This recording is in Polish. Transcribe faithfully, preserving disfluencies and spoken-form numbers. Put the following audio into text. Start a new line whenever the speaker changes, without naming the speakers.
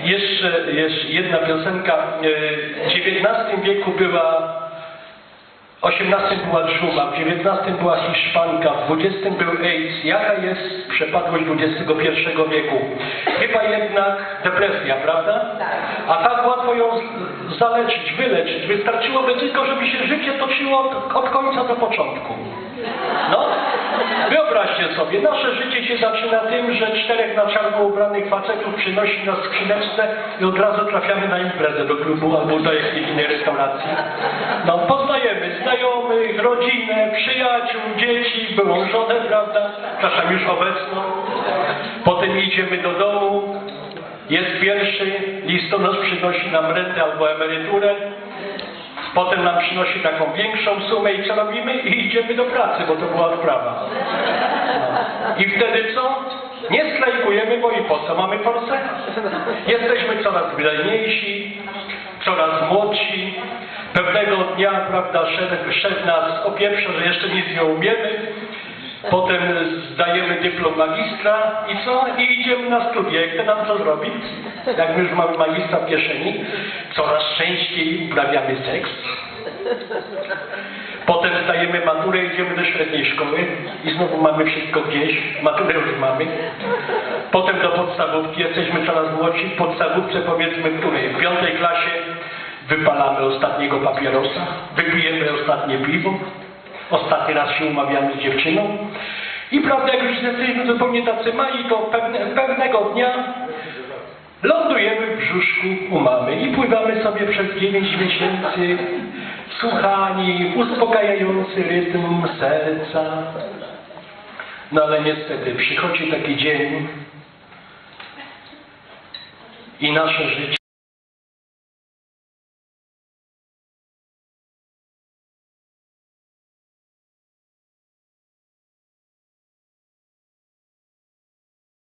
jeszcze, jeszcze jedna piosenka. W dziewiętnastym wieku była, w osiemnastym była dżuma, w dziewiętnastym była Hiszpanka, w dwudziestym był AIDS. Jaka jest przepadłość dwudziestego pierwszego wieku? Chyba jednak depresja, prawda? A tak łatwo ją zaleczyć, wyleczyć. Wystarczyłoby tylko, żeby się życie toczyło od, od końca do początku. No, wyobraźcie sobie, nasze życie się zaczyna tym, że czterech na czarno ubranych facetów przynosi nas skrzyneczce i od razu trafiamy na imprezę do klubu albo do jakiejś innej restauracji. No, poznajemy znajomych, rodzinę, przyjaciół, dzieci, byłą żonę, prawda, czasem już obecną. Potem idziemy do domu, jest pierwszy, listonosz przynosi nam rentę albo emeryturę. Potem nam przynosi taką większą sumę i co robimy? I idziemy do pracy, bo to była odprawa. No. I wtedy co? Nie strajkujemy, bo i po co? Mamy forsę? Jesteśmy coraz wydajniejsi, coraz młodsi. Pewnego dnia, prawda, szef, szef nas opieprza, że jeszcze nic nie umiemy. Potem zdajemy dyplom magistra i co? I idziemy na studia. Jak to nam co zrobić? Jak my już mamy magistra w kieszeni, coraz częściej uprawiamy seks. Potem zdajemy maturę, idziemy do średniej szkoły i znowu mamy wszystko gdzieś. Maturę już mamy. Potem do podstawówki, jesteśmy coraz młodsi. W podstawówce powiedzmy, w której? W piątej klasie wypalamy ostatniego papierosa, wypijemy ostatnie piwo. Ostatni raz się umawiamy z dziewczyną i prawda, jak już jesteśmy zupełnie tacy mali, to pewne, pewnego dnia lądujemy w brzuszku u mamy i pływamy sobie przez dziewięć miesięcy, słuchani, uspokajający rytm serca. No ale niestety przychodzi taki dzień i nasze życie